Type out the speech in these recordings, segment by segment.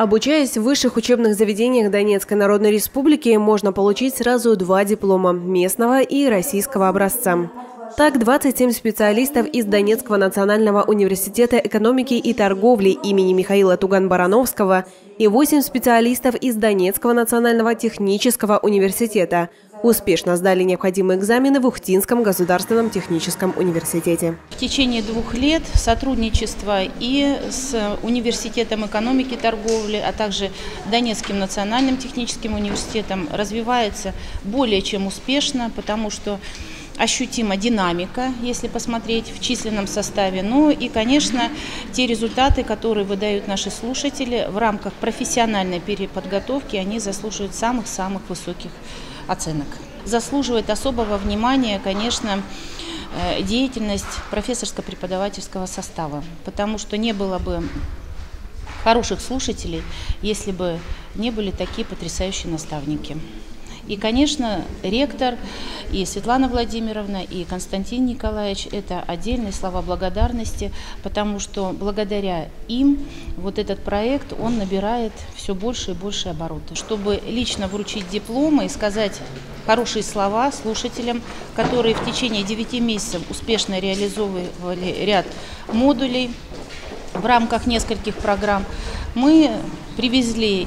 Обучаясь в высших учебных заведениях Донецкой Народной Республики, можно получить сразу 2 диплома – местного и российского образца. Так, 27 специалистов из Донецкого национального университета экономики и торговли имени Михаила Туган-Барановского и 8 специалистов из Донецкого национального технического университета успешно сдали необходимые экзамены в Ухтинском государственном техническом университете. В течение 2 лет сотрудничество и с Университетом экономики и торговли, а также Донецким национальным техническим университетом развивается более чем успешно, потому что ощутима динамика, если посмотреть в численном составе. Ну и, конечно, те результаты, которые выдают наши слушатели в рамках профессиональной переподготовки, они заслуживают самых-самых высоких оценок. Заслуживает особого внимания, конечно, деятельность профессорско-преподавательского состава, потому что не было бы хороших слушателей, если бы не были такие потрясающие наставники. И, конечно, ректор, и Светлана Владимировна, и Константин Николаевич – это отдельные слова благодарности, потому что благодаря им вот этот проект, он набирает все больше и больше обороты. Чтобы лично вручить дипломы и сказать хорошие слова слушателям, которые в течение 9 месяцев успешно реализовывали ряд модулей в рамках нескольких программ, мы привезли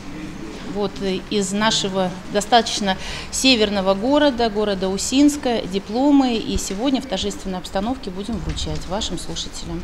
из нашего достаточно северного города Усинска, дипломы, и сегодня в торжественной обстановке будем вручать вашим слушателям.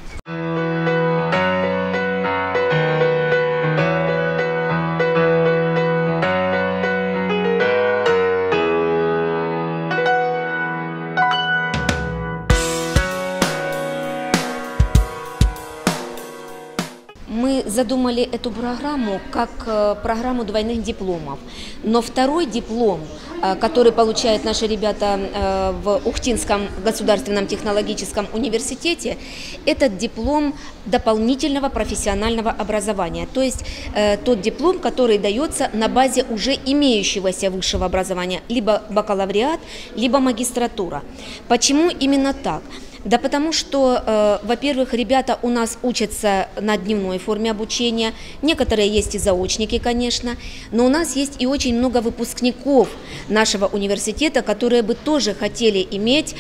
Мы задумали эту программу как программу двойных дипломов, но второй диплом, который получают наши ребята в Ухтинском государственном технологическом университете, это диплом дополнительного профессионального образования, то есть тот диплом, который дается на базе уже имеющегося высшего образования, либо бакалавриат, либо магистратура. Почему именно так? Да потому что, во-первых, ребята у нас учатся на дневной форме обучения, некоторые есть и заочники, конечно, но у нас есть и очень много выпускников нашего университета, которые бы тоже хотели иметь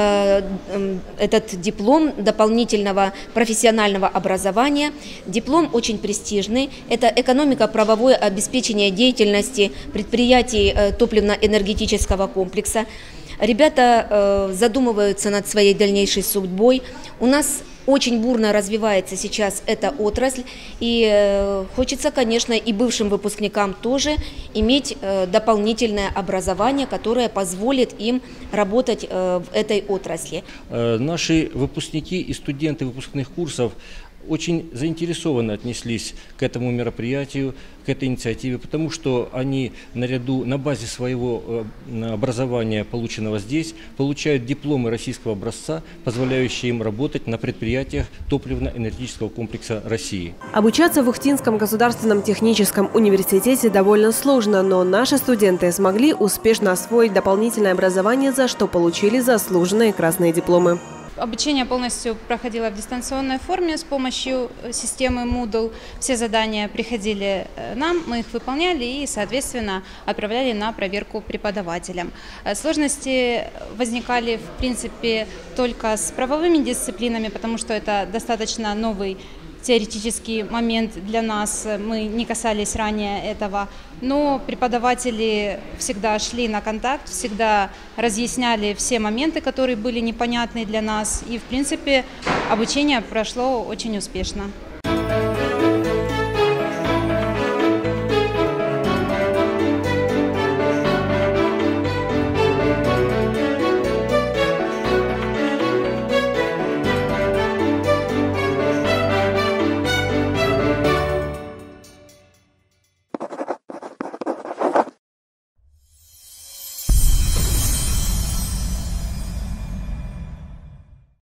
этот диплом дополнительного профессионального образования. Диплом очень престижный, это экономико-правовое обеспечение деятельности предприятий топливно-энергетического комплекса. Ребята задумываются над своей дальнейшей судьбой. У нас очень бурно развивается сейчас эта отрасль, и хочется, конечно, и бывшим выпускникам тоже иметь дополнительное образование, которое позволит им работать в этой отрасли. Наши выпускники и студенты выпускных курсов очень заинтересованно отнеслись к этому мероприятию, к этой инициативе, потому что они на базе своего образования, полученного здесь, получают дипломы российского образца, позволяющие им работать на предприятиях топливно-энергетического комплекса России. Обучаться в Ухтинском государственном техническом университете довольно сложно, но наши студенты смогли успешно освоить дополнительное образование, за что получили заслуженные красные дипломы. Обучение полностью проходило в дистанционной форме с помощью системы Moodle. Все задания приходили нам, мы их выполняли и, соответственно, отправляли на проверку преподавателям. Сложности возникали, в принципе, только с правовыми дисциплинами, потому что это достаточно новый теоретический момент для нас, мы не касались ранее этого, но преподаватели всегда шли на контакт, всегда разъясняли все моменты, которые были непонятны для нас, и в принципе обучение прошло очень успешно.